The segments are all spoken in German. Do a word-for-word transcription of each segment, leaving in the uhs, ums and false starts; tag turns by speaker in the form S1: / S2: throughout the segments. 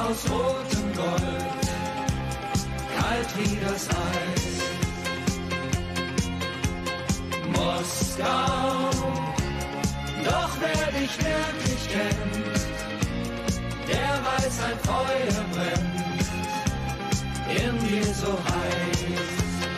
S1: aus rotem Gold, kalt wie das Eis. Moskau, doch wer dich wirklich kennt, der weiß, ein Feuer brennt in dir so heiß.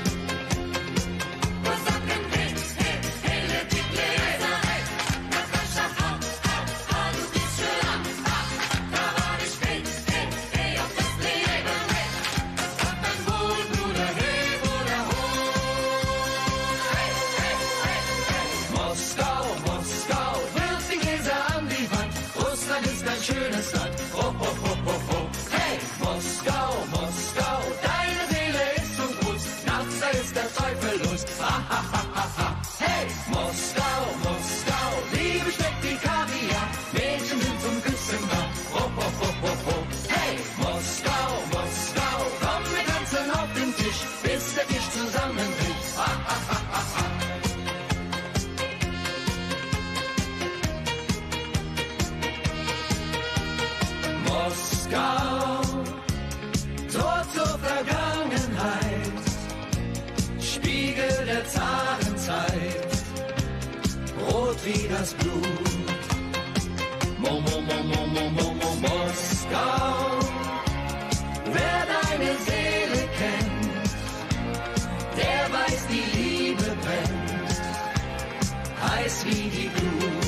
S2: Schönes Land, ho, ho, ho, ho, ho. Hey, Moskau, Moskau, deine Seele ist so groß, nachts da ist der Teufel los, ha, ha, ha, ha, ha. Hey, Moskau, Moskau, Liebe schmeckt wie Kaviar, Mädchen sind zum Küssen da, ho, ho, ho, ho, ho. Hey, Moskau, Moskau, komm, wir tanzen auf den Tisch, bis der Tisch zusammenbricht, ha, ha, ha, ha, ha. Moskau, Tor zur Vergangenheit, Spiegel der Zarenzeit, rot wie das Blut. Mo, mo, mo, mo, mo, mo, mo, Moskau, wer deine Seele kennt, der weiß, die Liebe brennt, heiß wie die Glut.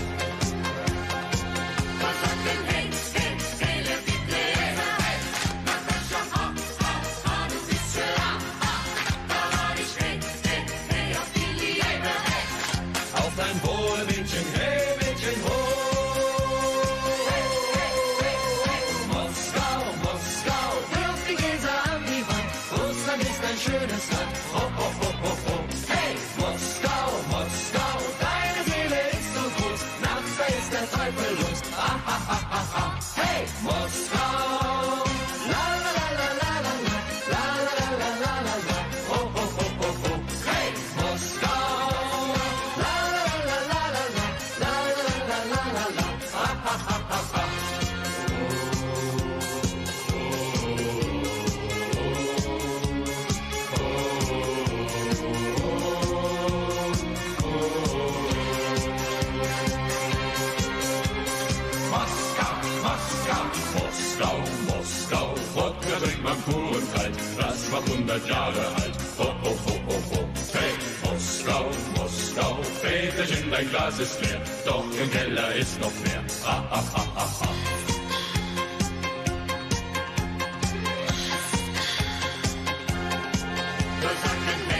S2: Dein Wohl, Mädchen, hey, Mädchen, ho! Hey, hey, hey, hey. Moskau, Moskau, wirf die Gläser an die Wand, Russland ist ein schönes Land, ho, ho, ho, ho, ho. Hey, Moskau, Moskau, deine Seele ist so groß, nachts da ist der Teufel los, ha, ha, ha, ha, ha. Hey, Moskau, la, la, la, la, la, la, la, la, la, la, la, la, la, ho, ho, ho, ho, ho. Hey, Moskau, Moskau, Moskau, Wodka trinkt man pur und kalt, das war hundert Jahre alt, ho, ho, ho, ho, ho. Hey, Moskau, Moskau, Väterchen, dein Glas ist leer, doch im Keller ist noch mehr, ha, ha, ha, ha, ha. Wir sagen